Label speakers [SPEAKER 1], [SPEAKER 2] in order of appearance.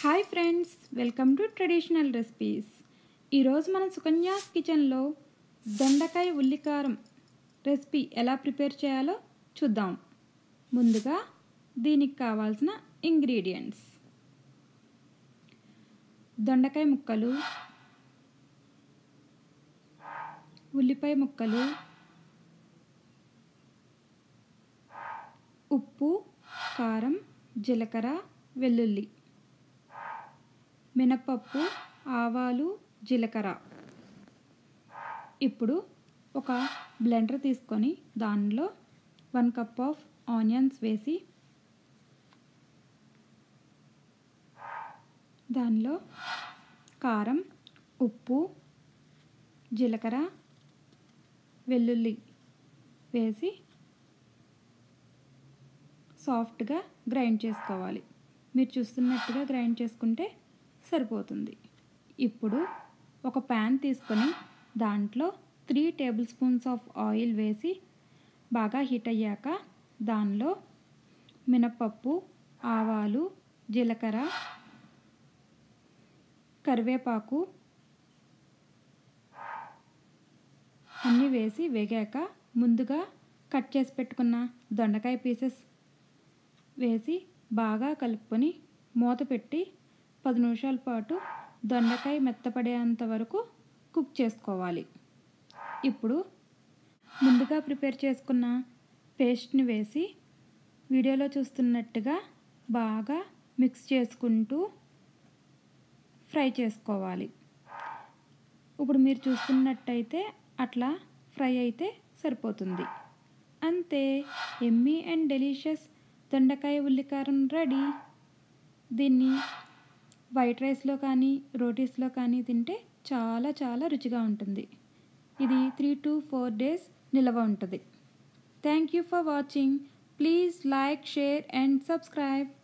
[SPEAKER 1] Hi friends, welcome to traditional recipes. ఈరోజు మనం సుకన్యాస్ కిచెన్లో దొండకాయ ఉల్లికారం రెసిపీ ఎలా ప్రిపేర్ చేయాలో చూద్దాం. ముందుగా దీనికి కావాల్సిన ఇంగ్రీడియంట్స్: దొండకాయ ముక్కలు, ఉల్లిపాయ ముక్కలు, ఉప్పు, కారం, జీలకర్ర, వెల్లుల్లి, మినపప్పు, ఆవాలు, జీలకర్ర. ఇప్పుడు ఒక బ్లెండర్ తీసుకొని దానిలో 1 కప్ ఆఫ్ ఆనియన్స్ వేసి దానిలో కారం, ఉప్పు, జీలకర్ర, వెల్లుల్లి వేసి సాఫ్ట్గా గ్రైండ్ చేసుకోవాలి. మీరు చూస్తున్నట్టుగా గ్రైండ్ చేసుకుంటే సరిపోతుంది. ఇప్పుడు ఒక ప్యాన్ తీసుకొని దాంట్లో 3 టేబుల్ స్పూన్స్ ఆఫ్ ఆయిల్ వేసి బాగా హీట్ అయ్యాక దానిలో మినపప్పు, ఆవాలు, జీలకర్ర, కరివేపాకు అన్నీ వేసి వేగాక ముందుగా కట్ చేసి పెట్టుకున్న దొండకాయ పీసెస్ వేసి బాగా కలుపుకొని మూత పెట్టి 10 నిమిషాల పాటు దొండకాయ మెత్తపడేంత వరకు కుక్ చేసుకోవాలి. ఇప్పుడు ముందుగా ప్రిపేర్ చేసుకున్న పేస్ట్ని వేసి వీడియోలో చూస్తున్నట్టుగా బాగా మిక్స్ చేసుకుంటూ ఫ్రై చేసుకోవాలి. ఇప్పుడు మీరు చూస్తున్నట్టయితే అట్లా ఫ్రై అయితే సరిపోతుంది. అంతే, ఎమ్మీ అండ్ డెలీషియస్ దొండకాయ ఉల్లికారం రెడీ. దీన్ని వైట్ రైస్లో కానీ రోటీస్లో కానీ తింటే చాలా చాలా రుచిగా ఉంటుంది. ఇది 3 to 4 days నిల్వ ఉంటుంది. Thank you for watching. Please like, share and subscribe.